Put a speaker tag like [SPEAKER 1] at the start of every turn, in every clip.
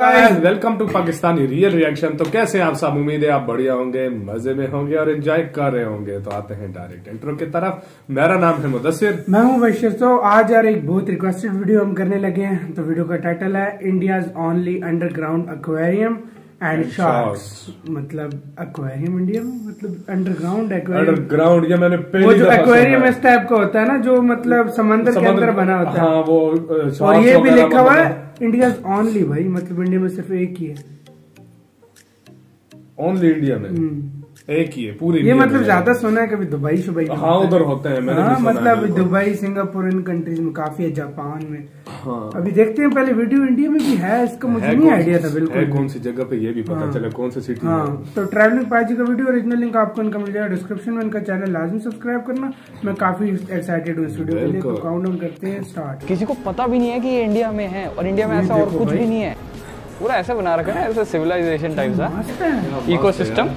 [SPEAKER 1] Guys, welcome to Pakistani real reaction. तो कैसे हैं आप सब? उम्मीद है आप बढ़िया होंगे, मजे में होंगे और एंजॉय कर रहे होंगे। तो आते हैं डायरेक्ट इंट्रो की तरफ। मेरा नाम है मुदस्सिर,
[SPEAKER 2] मैं हूं बशीर। तो आज यार एक बहुत रिक्वेस्टेड वीडियो हम करने लगे हैं। तो वीडियो का टाइटल है India's only underground aquarium and sharks. मतलब एक्वेरियम इंडिया में, मतलब अंडरग्राउंड एक्वेरियम।
[SPEAKER 1] अंडरग्राउंड, ये मैंने
[SPEAKER 2] वो जो एक्वेरियम इस टाइप का होता है ना, जो मतलब समंदर के अंदर बना होता है।
[SPEAKER 1] हाँ, वो
[SPEAKER 2] और ये भी लिखा हुआ है इंडियाज ओनली। भाई मतलब इंडिया में सिर्फ एक ही है,
[SPEAKER 1] ओनली इंडिया में एक ही है पूरी।
[SPEAKER 2] ये मतलब ज्यादा सुना है, कभी दुबई शुबई।
[SPEAKER 1] हाँ, उधर होते हैं, मैंने भी सुना
[SPEAKER 2] मतलब
[SPEAKER 1] है।
[SPEAKER 2] दुबई, सिंगापुर, इन कंट्रीज में काफी है, जापान में।
[SPEAKER 1] हाँ।
[SPEAKER 2] अभी देखते हैं, पहले वीडियो इंडिया में भी है इसका, मुझे नहीं आइडिया था बिल्कुल।
[SPEAKER 1] कौन सी जगह पे ये भी पता चला, कौन सी सिटी।
[SPEAKER 2] हाँ, तो ट्रैवलिंग पाजी का वीडियो ओरिजिनल लिंक आपको इनका मिल जाएगा डिस्क्रिप्शन में। इनका चैनल लाजमी सब्सक्राइब करना। मैं काफी एक्साइटेड हूँ इस वीडियो के लिए। तो काउंटडाउन करते हैं, स्टार्ट।
[SPEAKER 3] किसी को पता भी नहीं है कि ये इंडिया में है, और इंडिया में ऐसा और कुछ भी नहीं है। पूरा ऐसा बना रखा है, ऐसा सिविलाइजेशन टाइप सा इकोसिस्टम।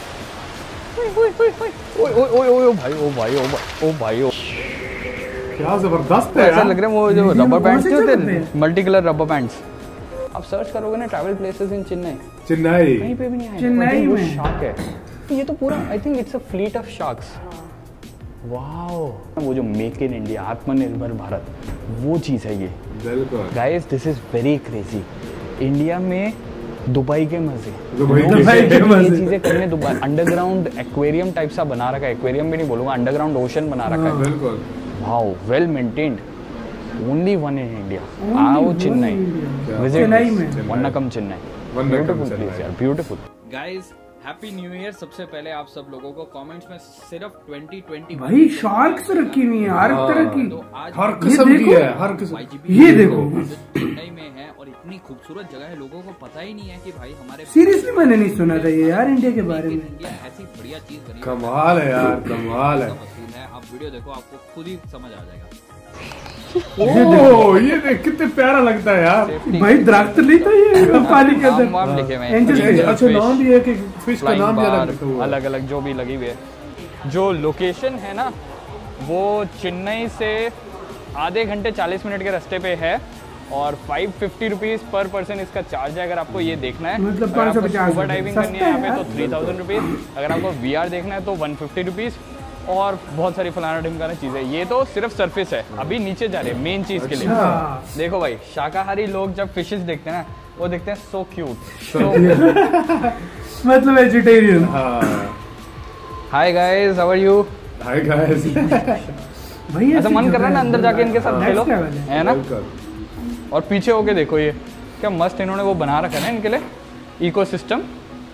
[SPEAKER 3] भाई
[SPEAKER 1] क्या जबरदस्त है,
[SPEAKER 3] ऐसा लग रहा है वो जो रबर बैंड्स नहीं होते, मल्टी कलर रबर बैंड्स। आप सर्च करोगे ना ट्रैवल प्लेसेस इन चेन्नई, कहीं पे भी नहीं आएगा।
[SPEAKER 2] चेन्नई में
[SPEAKER 3] शार्क है ये तो पूरा। I think it's a fleet of sharks. Wow, वो जो मेक इन इंडिया, आत्मनिर्भर भारत, वो चीज है ये।
[SPEAKER 1] बिल्कुल
[SPEAKER 3] guys, this is very crazy. India में दुबई के मजे,
[SPEAKER 2] ये
[SPEAKER 3] चीजें करने। दुबई अंडरग्राउंड एक्वेरियम टाइप सा बना रखा है। एक्वेरियम भी नहीं बोलूंगा, अंडरग्राउंड ओशन बना रखा है।
[SPEAKER 1] बिल्कुल।
[SPEAKER 3] Wow, well maintained. Only one in India. आओ चेन्नई, विजिट
[SPEAKER 2] चेन्नई में
[SPEAKER 3] वन्नकम चेन्नई। ब्यूटीफुल प्लेस यार, beautiful.
[SPEAKER 4] Guys, happy new year. सबसे पहले आप सब लोगों को कमेंट्स में सिर्फ 2020
[SPEAKER 2] भाई शार्क्स रखी हुई है हर तरह की,
[SPEAKER 4] तो आज
[SPEAKER 1] हर किस्म की है, हर किस्म।
[SPEAKER 2] ये देखो
[SPEAKER 4] चेन्नई में है और इतनी खूबसूरत जगह है, लोगों को पता ही नहीं है कि भाई हमारे
[SPEAKER 2] सीरियसली मैंने नहीं सुना था ये यार इंडिया के बारे में।
[SPEAKER 4] इंडिया ऐसी बढ़िया चीज बनी है।
[SPEAKER 1] कमाल है यार, कमाल है।
[SPEAKER 4] मशहूर है। आप वीडियो देखो, आपको खुद ही समझ आ जाएगा।
[SPEAKER 1] ओह, ये देख कितने प्यारा लगता है यार।
[SPEAKER 2] भाई दरख्त नहीं था ये पानी के अंदर।
[SPEAKER 3] नाम लिखे हुए
[SPEAKER 2] एंजल
[SPEAKER 3] हैं।
[SPEAKER 2] फिश।
[SPEAKER 1] अच्छा, नाम भी है कि फिश का नाम भी अलग लिखा हुआ है।
[SPEAKER 3] अलग अलग जो भी लगी हुई है। जो लोकेशन है ना, वो चेन्नई से आधे घंटे 40 मिनट के रास्ते पे है, और 550 रुपीज पर पर्सन इसका चार्ज है। अगर आपको ये देखना है,
[SPEAKER 2] मतलब
[SPEAKER 3] अगर आपको
[SPEAKER 2] 550
[SPEAKER 3] स्कूबा डाइविंग करनी है यहाँ पे तो
[SPEAKER 2] सस्ता
[SPEAKER 3] 3000 रुपीज। अगर आपको VR देखना है तो 150 रुपीज, और बहुत सारी फलाना ढिमकाना चीज़ है। ये तो सिर्फ सरफेस है, अभी नीचे जा रहे हैं मेन चीज़ के लिए। देखो भाई, शाकाहारी लोग जब फिशेस देखते हैं ना, वो देखते हैं सो क्यूट।
[SPEAKER 2] मतलब vegetarian.
[SPEAKER 3] Hi guys, how are you?
[SPEAKER 1] Hi guys.
[SPEAKER 2] भाई
[SPEAKER 3] ऐसा मन कर रहा है ना अंदर जाके इनके साथ खेलो, है ना? और पीछे होके देखो, ये क्या मस्त इन्होंने वो बना रखा है ना इनके लिए इकोसिस्टम।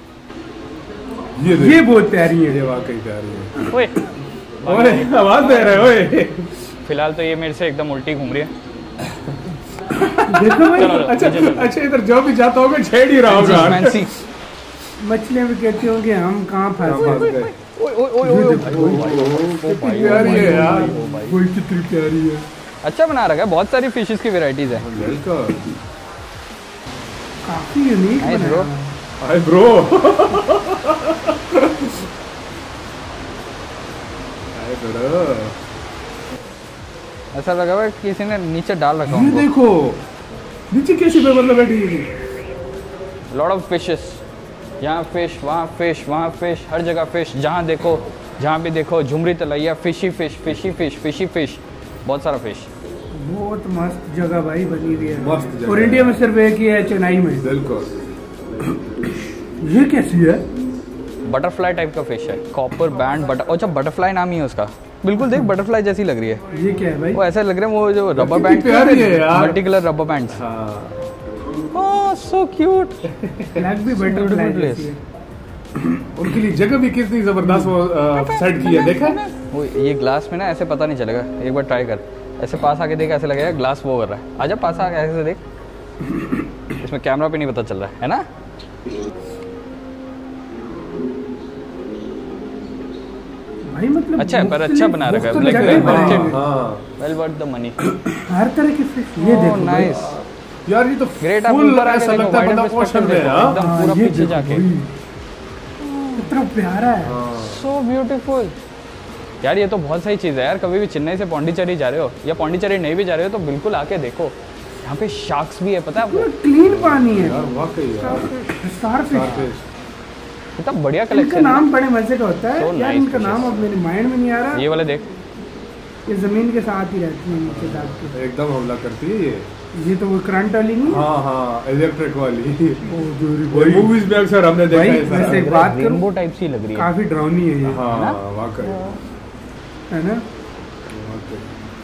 [SPEAKER 1] ये बहुत प्यारी है, ये वाकई प्यारी है।
[SPEAKER 3] ओए
[SPEAKER 1] ओए, आवाज दे रहे ओए।
[SPEAKER 3] फिलहाल तो ये मेरे से एकदम उल्टी घूम रही है।
[SPEAKER 2] देखो भाई,
[SPEAKER 1] अच्छा, इधर जो भी जाता होगा छेड़ ही रहा होगा।
[SPEAKER 3] फैंसी
[SPEAKER 2] मछलियां भी कहती होंगे हम कहाँ फंस गए।
[SPEAKER 1] प्यारी है यार,
[SPEAKER 2] कोई कितनी प्यारी है।
[SPEAKER 3] अच्छा बना रखा है, बहुत सारी फिशेस की वेराइटीज है।
[SPEAKER 2] काफी unique
[SPEAKER 3] nice bro.
[SPEAKER 1] Hi bro. Hi bro.
[SPEAKER 3] ऐसा लगा हुआ है किसी ने नीचे डाल रखा
[SPEAKER 1] ये
[SPEAKER 3] है।
[SPEAKER 1] देखो नीचे कैसी पे मतलब बैठी है।
[SPEAKER 3] लॉट ऑफ फिशेस, यहाँ फिश, वहाँ फिश, वहाँ फिश, हर जगह फिश। जहाँ देखो, जहाँ भी देखो, Jhumri Telaiya, fishy fish, fishy fish, fishy fish, बहुत सारा फिश।
[SPEAKER 2] बहुत मस्त जगह भाई बनी हुई है।
[SPEAKER 1] मस्त जगह
[SPEAKER 2] और इंडिया में सिर्फ एक ही है, चेन्नई में।
[SPEAKER 1] बिल्कुल।
[SPEAKER 2] ये कैसी है?
[SPEAKER 3] बटरफ्लाई टाइप का फिश है, कॉपर बैंड बटर। अच्छा, बटरफ्लाई नाम ही है उसका। बिल्कुल देख, बटरफ्लाई जैसी लग रही है।
[SPEAKER 2] ये क्या है भाई?
[SPEAKER 3] वो ऐसे लग रहे हैं वो जो रबर
[SPEAKER 1] कितनी
[SPEAKER 3] बैंड,
[SPEAKER 1] प्यारी है यार।
[SPEAKER 3] Multi colour rubber bands. Oh so cute.
[SPEAKER 2] लग भी बटरफ्लाई
[SPEAKER 3] प्लेस।
[SPEAKER 2] जैसी है।
[SPEAKER 1] उनके लिए जगह भी कितनी जबरदस्त वो सेट की है, देखा?
[SPEAKER 3] वो ये ग्लास में ना ऐसे पता नहीं चलेगा, एक बार ट्राई कर। ऐसे पास आके देख, ऐसे लगेगा ग्लास वो कर रहा है। आजा पास आके ऐसे देख, इसमें कैमरा पे नहीं पता चल रहा है ना?
[SPEAKER 2] भाई मतलब
[SPEAKER 3] अच्छा है, पर अच्छा बना रखा है। Well worth the money.
[SPEAKER 2] हर तरह की फिश। ये देखो
[SPEAKER 3] नाइस
[SPEAKER 1] यार, ये तो
[SPEAKER 3] ग्रेट। आप
[SPEAKER 1] फुल
[SPEAKER 3] ऊपर आके
[SPEAKER 1] ऐसा
[SPEAKER 3] देखो,
[SPEAKER 1] लगता है
[SPEAKER 3] वाइडर
[SPEAKER 1] बंदा ओशन
[SPEAKER 3] पर्सपेक्टिव
[SPEAKER 1] में है।
[SPEAKER 3] देखो, एकदम पूरा
[SPEAKER 2] ये
[SPEAKER 3] पीछे
[SPEAKER 2] देखो
[SPEAKER 3] जाके।
[SPEAKER 2] कितना प्यारा है।
[SPEAKER 3] So beautiful. यार ये तो बहुत सही चीज़ है यार। कभी भी चेन्नई से पौंडीचेरी जा रहे हो या पौंडीचेरी नहीं भी जा रहे हो तो बिल्कुल आके देखो। यहाँ पे शार्क्स भी है, पता है आपको?
[SPEAKER 2] क्लीन पानी है
[SPEAKER 1] यार वाकई यार
[SPEAKER 2] स्टारफिश।
[SPEAKER 1] starfish।
[SPEAKER 3] कितना बढ़िया
[SPEAKER 2] इनका
[SPEAKER 3] कलेक्शन
[SPEAKER 2] नाम बड़े मजे का होता है
[SPEAKER 3] So
[SPEAKER 2] यार,
[SPEAKER 3] nice
[SPEAKER 2] इनका नाम
[SPEAKER 3] fishes।
[SPEAKER 2] अब मेरे माइंड में नहीं आ रहा।
[SPEAKER 3] ये वाले देख,
[SPEAKER 2] ये जमीन के साथ ही रहती है नीचे दाब के।
[SPEAKER 1] एकदम हमला करती है
[SPEAKER 2] ये तो वो करंट वाली नहीं है?
[SPEAKER 1] हाँ हाँ इलेक्ट्रिक वाली।
[SPEAKER 2] भाई,
[SPEAKER 1] मूवीज में अक्सर हमने देखा
[SPEAKER 2] भाई,
[SPEAKER 1] है सारा।
[SPEAKER 2] वैसे एक बात करूं,
[SPEAKER 3] रेनबो टाइप सी लग रही है।
[SPEAKER 2] काफी डरावनी है ये,
[SPEAKER 1] हाँ वाकई
[SPEAKER 2] है ना?
[SPEAKER 1] वाकई।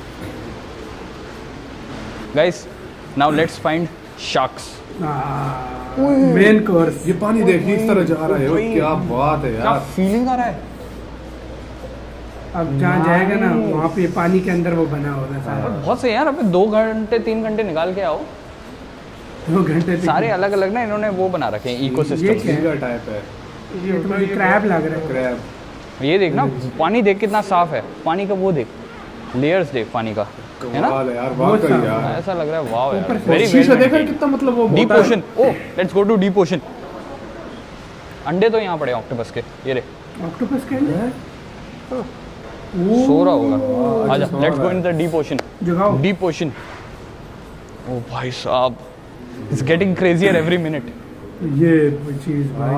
[SPEAKER 3] Guys now let's find sharks.
[SPEAKER 2] Main course.
[SPEAKER 1] ये पानी देख इस तरह जा रहा है, वो क्या बात है
[SPEAKER 3] क्या
[SPEAKER 1] यार।
[SPEAKER 3] फीलिंग आ रहा है।
[SPEAKER 2] अब जहाँ जाएगा ना वहाँ पे पानी के अंदर वो बना होगा सारा।
[SPEAKER 3] बहुत सही है यार, अबे 2 घंटे 3 घंटे निकाल के आओ।
[SPEAKER 2] 2 घंटे तक।
[SPEAKER 3] सारे अलग अलग ना इन्होंने वो बना रखे हैं
[SPEAKER 2] ये
[SPEAKER 3] इकोसिस्टम।
[SPEAKER 2] क्या है?
[SPEAKER 1] फिंगर टाइप है
[SPEAKER 2] ये तो मुझे क्रैब लग रहा है।
[SPEAKER 1] क्रैब।
[SPEAKER 3] ये देख ना, पानी देख कितना साफ है, पानी का वो देख, लेयर्स देख पानी का, है ना?
[SPEAKER 1] कमाल है यार
[SPEAKER 2] बहुत
[SPEAKER 1] वाकई
[SPEAKER 2] सारा।
[SPEAKER 1] यार।
[SPEAKER 3] ऐसा लग रहा है वाओ यार,
[SPEAKER 2] ऊपर से
[SPEAKER 3] वेरी
[SPEAKER 1] शीशा देखा है कितना मतलब वो
[SPEAKER 3] डीप
[SPEAKER 1] मोटा है।
[SPEAKER 3] Ocean. Oh let's go to deep ocean. अंडे तो यहाँ पड़े ऑक्टोपस के, ये रे
[SPEAKER 2] ऑक्टोपस के अंदर
[SPEAKER 3] सो रहा होगा। आजा
[SPEAKER 1] सो
[SPEAKER 3] लेट्स
[SPEAKER 1] रहा
[SPEAKER 3] go in the deep ocean.
[SPEAKER 2] जगाओ।
[SPEAKER 3] Deep ocean. ओ भाई साहब, it's getting crazier every minute.
[SPEAKER 2] ये चीज भाई,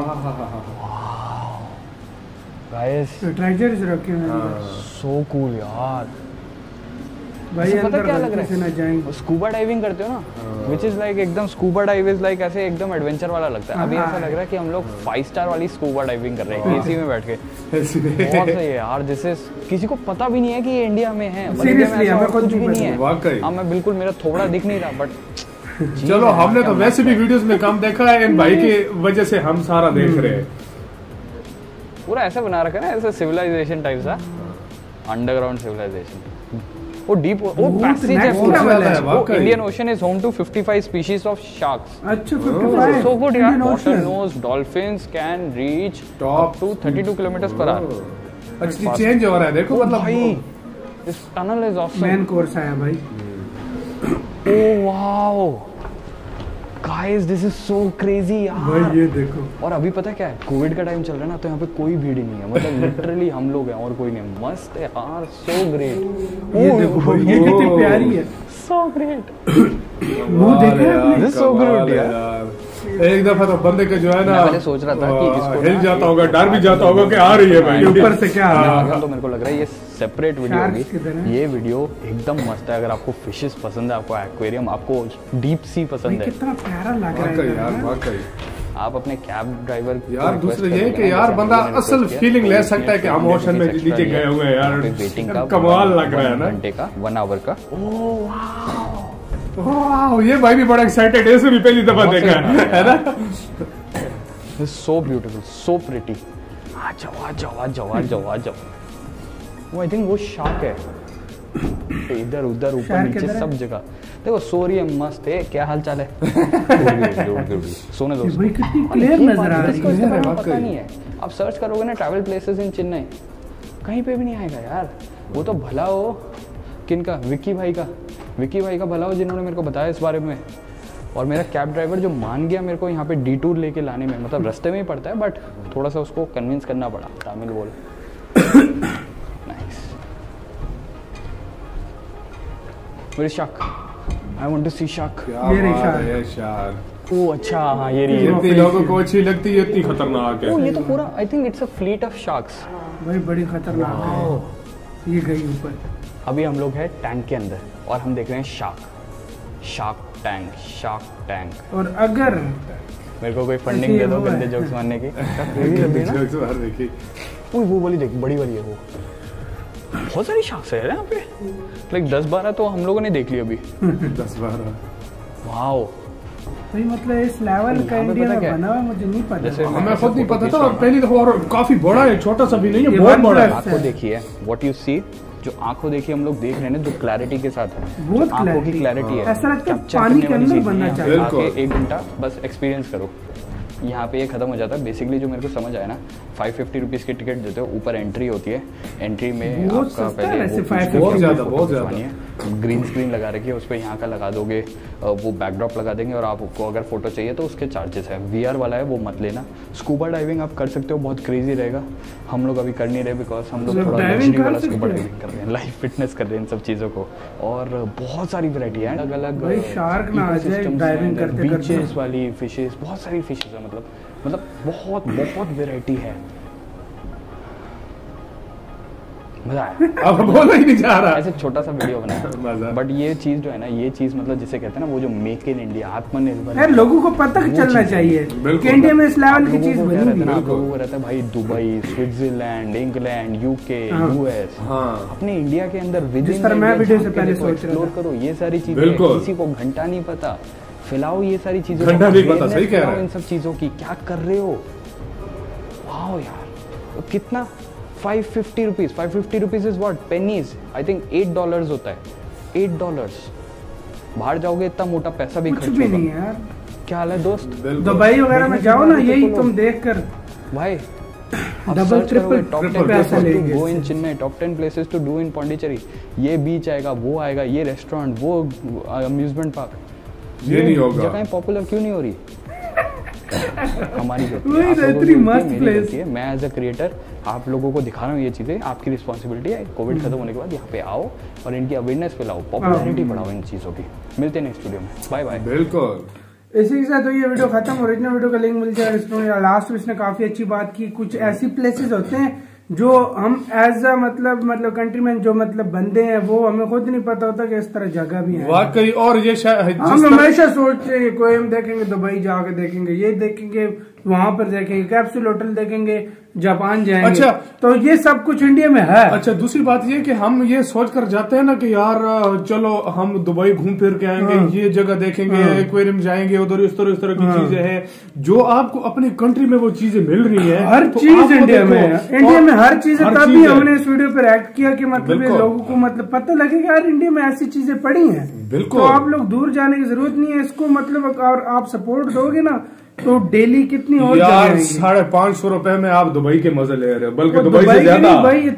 [SPEAKER 3] गाइस
[SPEAKER 2] ट्रेजर्स रखे हुए हैं अंदर।
[SPEAKER 3] सो कूल यार।
[SPEAKER 2] भाई
[SPEAKER 3] ऐसे पता
[SPEAKER 2] अंदर
[SPEAKER 3] क्या लग
[SPEAKER 2] गलती से
[SPEAKER 3] रहा
[SPEAKER 2] ना जाएंगे।
[SPEAKER 3] है, स्कूबा डाइविंग करते हो ना, विच इज लाइक एकदम स्कूबा डाइव इज लाइक ऐसे एकदम एडवेंचर वाला लगता है। अभी ऐसा लग रहा है कि हम लोग 5 स्टार वाली स्कूबा डाइविंग कर रहे हैं एसी में बैठ के। बहुत सही है यार, जैसे किसी को पता भी नहीं है कि ये इंडिया में है। मतलब इंडिया में
[SPEAKER 2] Seriously,
[SPEAKER 3] ऐसा
[SPEAKER 2] हमें
[SPEAKER 3] और
[SPEAKER 2] खुद
[SPEAKER 3] कुछ
[SPEAKER 2] भी
[SPEAKER 3] भी नहीं है।
[SPEAKER 1] वाकई।
[SPEAKER 3] हाँ मैं बिल्कुल, मेरा थोड़ा दिख नहीं रहा बट
[SPEAKER 1] चलो हमने तो वैसे भी वीडियोस में कम देखा है, इन भाई की वजह से हम सारा देख रहे हैं।
[SPEAKER 3] पूरा ऐसे बना रखा है ना, ऐसे सिविलाइजेशन टाइप सा, अंडरग्राउंड सिविलाइजेशन। वो डीप वो पैसेज है
[SPEAKER 2] next
[SPEAKER 3] पूरा।
[SPEAKER 2] level है,
[SPEAKER 3] वो
[SPEAKER 1] वाकई।
[SPEAKER 3] Indian ocean is home to 55 species of sharks.
[SPEAKER 2] अच्छा 55
[SPEAKER 3] So good यार,
[SPEAKER 2] Indian
[SPEAKER 3] bottle
[SPEAKER 2] Ocean।
[SPEAKER 3] nose dolphins can reach
[SPEAKER 1] Top
[SPEAKER 3] up to 32 kilometers per hour.
[SPEAKER 1] Actually change हो रहा है देखो मतलब
[SPEAKER 3] भाई this tunnel is awesome.
[SPEAKER 2] Main course आया भाई।
[SPEAKER 3] Oh wow, guys this is so crazy यार।
[SPEAKER 2] भाई ये देखो,
[SPEAKER 3] और अभी पता है क्या है, कोविड का टाइम चल रहा है ना, तो यहाँ पे कोई भीड़ ही नहीं है, मतलब लिटरली हम लोग हैं और कोई नहीं। मस्त है यार, सो ग्रेट।
[SPEAKER 2] ये देखो भाई, ये कितनी प्यारी है।
[SPEAKER 3] So great.
[SPEAKER 2] मुंह देखा है आपने?
[SPEAKER 3] This is so good
[SPEAKER 1] कमाल है
[SPEAKER 3] यार।
[SPEAKER 1] यार। एक दफा तो बंदे का जो है ना,
[SPEAKER 3] मैं पहले सोच रहा था कि इसको
[SPEAKER 1] हिल
[SPEAKER 3] ना
[SPEAKER 1] जाता होगा, डर भी जाता होगा कि आ रही है भाई
[SPEAKER 2] ऊपर से क्या आ रहा है?
[SPEAKER 3] तो मेरे को लग रहा है ये सेपरेट वीडियो
[SPEAKER 2] Sharks की तरह।
[SPEAKER 3] होगी। ये वीडियो एकदम मस्त है। अगर आपको फिशेस पसंद है, आपको एक्वेरियम, आपको डीप सी पसंद है,
[SPEAKER 2] कितना प्यारा लग रहा
[SPEAKER 1] वाकई
[SPEAKER 2] है
[SPEAKER 1] यार
[SPEAKER 2] ना?
[SPEAKER 1] वाकई
[SPEAKER 3] आप अपने कैब ड्राइवर
[SPEAKER 1] यार। दूसरे ये कि यार बंदा असल फीलिंग ले सकता है कि हम ओशन में नीचे गए हुए हैं यार।
[SPEAKER 3] वेटिंग का
[SPEAKER 1] कमाल लग रहा है ना।
[SPEAKER 3] घंटे का 1 आवर का।
[SPEAKER 1] वाह, ये भाई भी बड़ा एक्साइटेड है, इसे भी पहली दफा देखा है ना।
[SPEAKER 3] So beautiful, so pretty. आ जाओ आ जाओ आ जाओ आ जाओ आ जाओ। वो आई थिंक वो शार्क है, इधर उधर ऊपर
[SPEAKER 2] Shark
[SPEAKER 3] नीचे
[SPEAKER 2] किधर है?
[SPEAKER 3] सब जगह। देखो सो रही है, मस्त है। क्या हाल चाल है? सोने दो।
[SPEAKER 2] ये भाई कितनी क्लियर नजर आ रही
[SPEAKER 3] इसको इसके
[SPEAKER 2] है।
[SPEAKER 3] बारे में
[SPEAKER 1] वाकई।
[SPEAKER 3] पता नहीं है। आप सर्च करोगे ना ट्रैवल प्लेसेस इन चेन्नई, कहीं पे भी नहीं आएगा यार। वो तो भला हो किनका, विक्की भाई का भला हो जिन्होंने मेरे को बताया इस बारे में। और मेरा कैब ड्राइवर जो मान गया मेरे को यहाँ पे डिटूर लेके लाने में, मतलब रास्ते में ही पड़ता है बट थोड़ा सा उसको कन्विंस करना पड़ा। तमिल बोल। Nice. Where is shark? I want to see shark.
[SPEAKER 1] क्या
[SPEAKER 2] ये रही
[SPEAKER 1] बात
[SPEAKER 2] शार्क।
[SPEAKER 1] है यार।
[SPEAKER 3] ओह अच्छा, हाँ ये रही है।
[SPEAKER 1] जितनी लोगों को अच्छी लगती है इतनी खतरनाक
[SPEAKER 3] ओह
[SPEAKER 1] है।
[SPEAKER 3] ये तो पूरा, I think it's a fleet of sharks.
[SPEAKER 2] भाई बड़ी खतरनाक है। ये गई ऊपर।
[SPEAKER 3] अभी हम लोग हैं टैंक के अंदर और हम देख रहे हैं शार्क टैंक।
[SPEAKER 2] और अगर
[SPEAKER 3] मेरे को कोई फंडिंग दे दो गंदे जोक्स मारने की।
[SPEAKER 1] जोक्स बाहर देखी।
[SPEAKER 3] ओह वो वाली देख, बड़ी वाली है वो। बहुत सारी शार्क्स है यहाँ पे, लाइक 10-12 तो हम लोगों ने देख ली अभी।
[SPEAKER 1] 10-12।
[SPEAKER 3] वाओ।
[SPEAKER 2] भाई मतलब इस लेवल का
[SPEAKER 3] यहाँ पे
[SPEAKER 2] इंडिया
[SPEAKER 3] पता
[SPEAKER 2] में
[SPEAKER 3] क्या है?
[SPEAKER 2] बना हुआ है, मुझे नहीं पता।
[SPEAKER 3] जैसे
[SPEAKER 1] हमें खुद नहीं पता था पहली दफा, और काफी बड़ा है, छोटा सा भी नहीं है,
[SPEAKER 2] ये
[SPEAKER 1] बहुत बड़ा है।
[SPEAKER 2] OnePlus
[SPEAKER 3] आंखों देखिए, व्हाट यू सी, जो आंखों देखिए हम लोग देख रहे हैं ना, जो क्लैरिटी के साथ है,
[SPEAKER 2] बहुत
[SPEAKER 3] आंखों की
[SPEAKER 2] clarity।
[SPEAKER 3] क्लैरिटी है।
[SPEAKER 2] ऐसा लगता है
[SPEAKER 3] Capture
[SPEAKER 2] पानी
[SPEAKER 3] करने
[SPEAKER 2] के
[SPEAKER 3] वाली
[SPEAKER 2] अंदर
[SPEAKER 3] चीज़
[SPEAKER 2] बनना
[SPEAKER 3] नहीं है।
[SPEAKER 2] चाहिए।
[SPEAKER 3] आके
[SPEAKER 1] बिल्कुल।
[SPEAKER 3] 1 घंटा बस एक्सपीरियंस करो। यहाँ पे ये खत्म हो जाता है। बेसिकली जो मेरे को समझ आया ना, 550 रुपीज़ की टिकट देते हो, ऊपर एंट्री होती है, एंट्री में आपका पहले
[SPEAKER 1] बहुत ज़्यादा
[SPEAKER 3] ग्रीन स्क्रीन लगा रखी है, उस पर यहाँ का लगा दोगे, वो बैकड्रॉप लगा देंगे और आपको अगर फोटो चाहिए तो उसके चार्जेस है। VR वाला है वो मत लेना। स्कूबा डाइविंग आप कर सकते हो, बहुत क्रेजी रहेगा। हम लोग अभी कर नहीं रहे बिकॉज हम लोग थोड़ा लग्जरी वाला स्कूबा डाइविंग कर रहे हैं, लाइफ फिटनेस कर रहे हैं इन सब चीज़ों को। और बहुत सारी वैरायटी है, अलग अलग बीचेस वाली फिशेस, बहुत सारी फिशेस है, मतलब बहुत वैरायटी है। मजा आया।
[SPEAKER 1] अब बोला ही नहीं जा रहा।
[SPEAKER 3] ऐसे छोटा सा वीडियो बनाया, बट ये चीज जो है ना, ये चीज मतलब जिसे कहते हैं ना, वो जो मेक इन इंडिया, आत्मनिर्भर
[SPEAKER 2] यार, लोगों को पता चलना चाहिए कि इंडिया में इस लेवल की चीज बनी है।
[SPEAKER 3] आप लोगों को रहता है भाई Dubai, Switzerland, England, UK, US, अपने इंडिया के अंदर
[SPEAKER 2] जिस तरह मैं वीडियो से पहले सोच रहा था,
[SPEAKER 3] करो ये सारी चीजें। किसी को घंटा नहीं पता, फैलाओ ये सारी चीजें,
[SPEAKER 1] घंटा नहीं पता, सही कह रहा है।
[SPEAKER 3] इन सब चीजों की क्या कर रहे हो। वाओ यार, कितना 550 rupees is what, pennies, I think $8 होता है, $8। बाहर जाओगे इतना मोटा पैसा भी खर्च
[SPEAKER 2] भी नहीं यार।
[SPEAKER 3] क्या हाल है दोस्त?
[SPEAKER 2] दुबई वगैरह में जाओ ना, यही तुम देख कर
[SPEAKER 3] भाई
[SPEAKER 2] double triple
[SPEAKER 3] top 10 places to go in Chinmay, top 10 places to do in Pondicherry, ये बीच आएगा, वो आएगा, ये रेस्टोरेंट, वो अम्यूजमेंट पार्क,
[SPEAKER 1] ये नहीं होगा।
[SPEAKER 3] जगह पॉपुलर क्यों नहीं हो रही? हमारी
[SPEAKER 2] इतनी मस्त प्लेस
[SPEAKER 3] है। मैं एज अ क्रिएटर आप लोगों को दिखा रहा हूँ ये चीज़ें, आपकी रिस्पॉन्सिबिलिटी है। कोविड खत्म होने के बाद यहाँ पे आओ और इनकी अवेयरनेस फैलाओ, पॉपुलैरिटी बढ़ाओ इन चीज़ों की। मिलते हैं नेक्स्ट वीडियो में, बाय बाय।
[SPEAKER 1] बिल्कुल,
[SPEAKER 2] इसी के साथ तो ये वीडियो खत्म। ओरिजिनल वीडियो का लिंक मिल जाएगा इसमें। लास्ट में इसने काफी अच्छी बात की। कुछ ऐसी प्लेसेस होते हैं जो हम एज अ मतलब कंट्री में जो बंदे हैं, वो हमें खुद नहीं पता होता कि इस तरह जगह भी है
[SPEAKER 1] वाकई। और ये
[SPEAKER 2] हम हमेशा सोचते हैं कोई हम देखेंगे दुबई जाके देखेंगे, ये देखेंगे, वहां पर देखेंगे, कैप्सूल होटल देखेंगे, जापान जाएंगे।
[SPEAKER 1] अच्छा,
[SPEAKER 2] तो ये सब कुछ इंडिया में है।
[SPEAKER 1] अच्छा, दूसरी बात ये कि हम ये सोच कर जाते हैं ना कि यार चलो हम दुबई घूम फिर के आएंगे, ये जगह देखेंगे, एक्वेरियम जाएंगे, उधर इस तरह की चीजें हैं जो आपको अपनी कंट्री में वो चीजें मिल रही है।
[SPEAKER 2] हर चीज इंडिया में है। इंडिया में हर चीज है। तभी हमने इस वीडियो पे एक्ट किया कि लोगों को पता लगे कि यार इंडिया में ऐसी चीजें पड़ी हैं।
[SPEAKER 1] बिल्कुल,
[SPEAKER 2] तो आप लोग दूर जाने की जरूरत नहीं है इसको। और आप सपोर्ट दोगे ना तो डेली कितनी और
[SPEAKER 1] यार 550 रुपए में आप दुबई के मजे ले रहे हो, बल्कि दुबई से ज्यादा।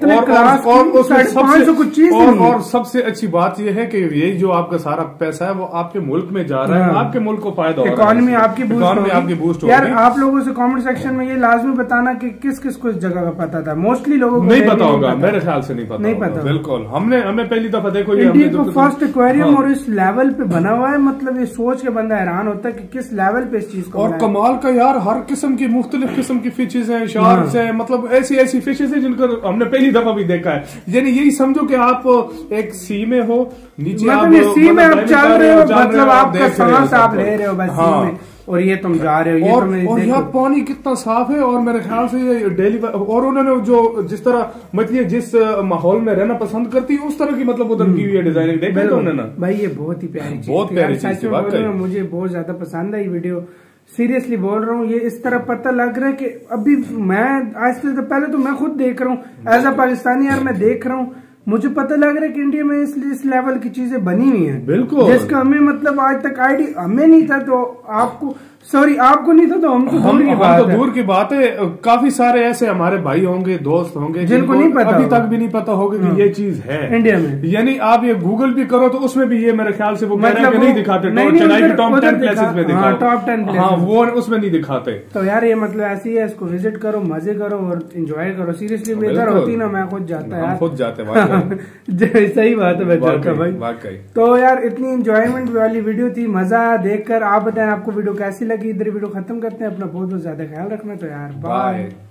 [SPEAKER 1] और सबसे अच्छी बात यह है कि ये जो आपका सारा पैसा है वो आपके मुल्क में जा रहा है, आपके मुल्क को फायदा हो रहा है,
[SPEAKER 2] इकोनॉमी आपकी बूस्ट
[SPEAKER 1] हो।
[SPEAKER 2] यार आप लोगों से कमेंट सेक्शन में ये लाजमी बताना कि किस किस को इस जगह का पता था। मोस्टली लोगों को
[SPEAKER 1] नहीं पता होगा, मेरे ख्याल से नहीं पता। बिल्कुल, हमें पहली दफा देखो
[SPEAKER 2] इंडिया को फर्स्ट एक्वेरियम और इस लेवल पे बना हुआ है। मतलब ये सोच के बंदा हैरान होता है कि किस लेवल पे इस चीज को।
[SPEAKER 1] कमाल का यार, हर किस्म की मुख्तलिफ किस्म की फिशेज हैं, शार्क्स हैं, मतलब ऐसी फिशेज हैं जिनको हमने पहली दफा भी देखा है। यानी यही समझो कि आप एक सी में हो, नीचे
[SPEAKER 2] आप सी में आप चल रहे हो, मतलब आपका सांस आप ले रहे हो बस सी में, और ये तुम जा रहे हो।
[SPEAKER 1] और यहाँ पानी कितना साफ है। और मेरे ख्याल से ये डेली, और उन्होंने जो जिस तरह मतलब जिस माहौल में रहना पसंद करती है उस तरह की मतलब उधर की हुई है डिजाइनिंग, देखा तो उन्होंने ना
[SPEAKER 2] भाई। ये बहुत ही प्यारी चीज,
[SPEAKER 1] बहुत प्यारी चीज,
[SPEAKER 2] मुझे बहुत ज्यादा पसंद आई वीडियो। सीरियसली बोल रहा हूँ, ये इस तरह पता लग रहा है कि अभी मैं आज से पहले तो मैं खुद देख रहा हूँ एज अ पाकिस्तानी, यार मैं देख रहा हूँ, मुझे पता लग रहा है कि इंडिया में इस लेवल की चीजें बनी हुई हैं।
[SPEAKER 1] बिल्कुल,
[SPEAKER 2] जिसका हमें मतलब आज तक आइडिया हमें नहीं था। तो आपको आपको नहीं था तो हम तो
[SPEAKER 1] दूर की बात है। काफी सारे ऐसे हमारे भाई होंगे, दोस्त होंगे जिनको नहीं पता, अभी तक भी नहीं पता होगा कि ये चीज है इंडिया में। यानी आप ये गूगल भी करो तो उसमें भी ये मेरे ख्याल से वो मतलब नहीं दिखाते। चेन्नई की टॉप 10 प्लेसेस में दिखाओ, टॉप 10, हाँ वो उसमें नहीं दिखाते।
[SPEAKER 2] तो यार ये मतलब ऐसी है, इसको विजिट करो, मजे करो और एंजॉय करो। सीरियसली इधर होती ना, मैं खुद जाता है,
[SPEAKER 1] खुद जाते।
[SPEAKER 2] सही बात है, मैं जाता भाई। तो यार इतनी एंजॉयमेंट वाली वीडियो थी, मजा देखकर। आप बताएं आपको वीडियो कैसी लगी। इधर वीडियो खत्म करते हैं। अपना बहुत ज्यादा ख्याल रखना। तो यार बाय।